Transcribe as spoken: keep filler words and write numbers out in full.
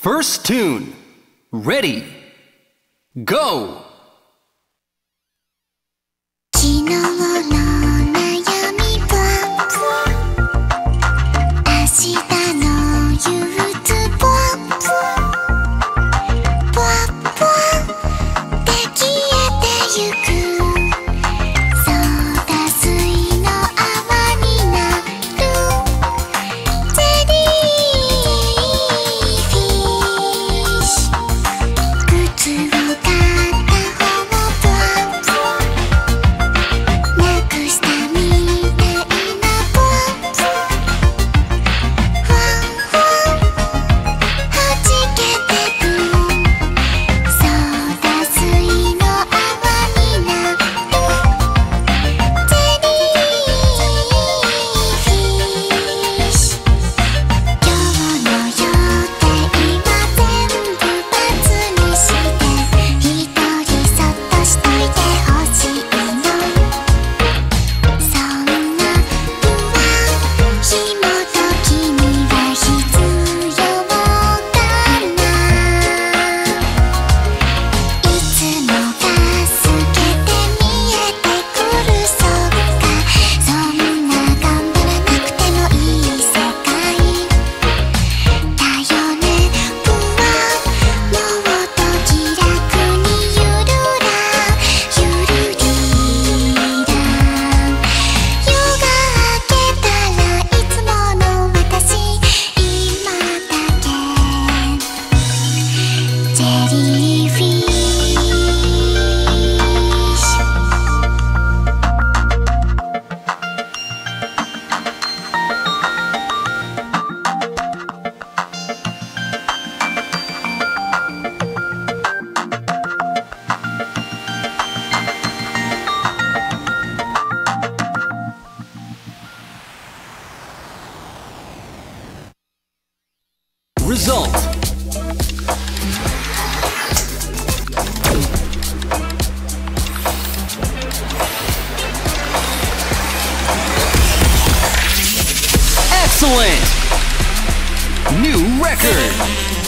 First tune. Ready. Go. 昨日の悩みは明日の憂鬱ぽぽぽで消えてゆくソーダ水の泡になるゼリーフィッシュ靴を片方ぽなくしたみたいなぽふわんふわんはじけてくソーダ水の泡になるゼリーフィッシュ今日の予定は全部×にして一人そっとしといてほしいのそんな不安ひもときには必要かないつもが透けて見えてくるそうかそんな頑張らなくてもいい世界だよね不安もっと気楽にゆるらゆるりら夜が明けたらいつもの私今だけゼリーフィッシュ Result. Excellent! New record!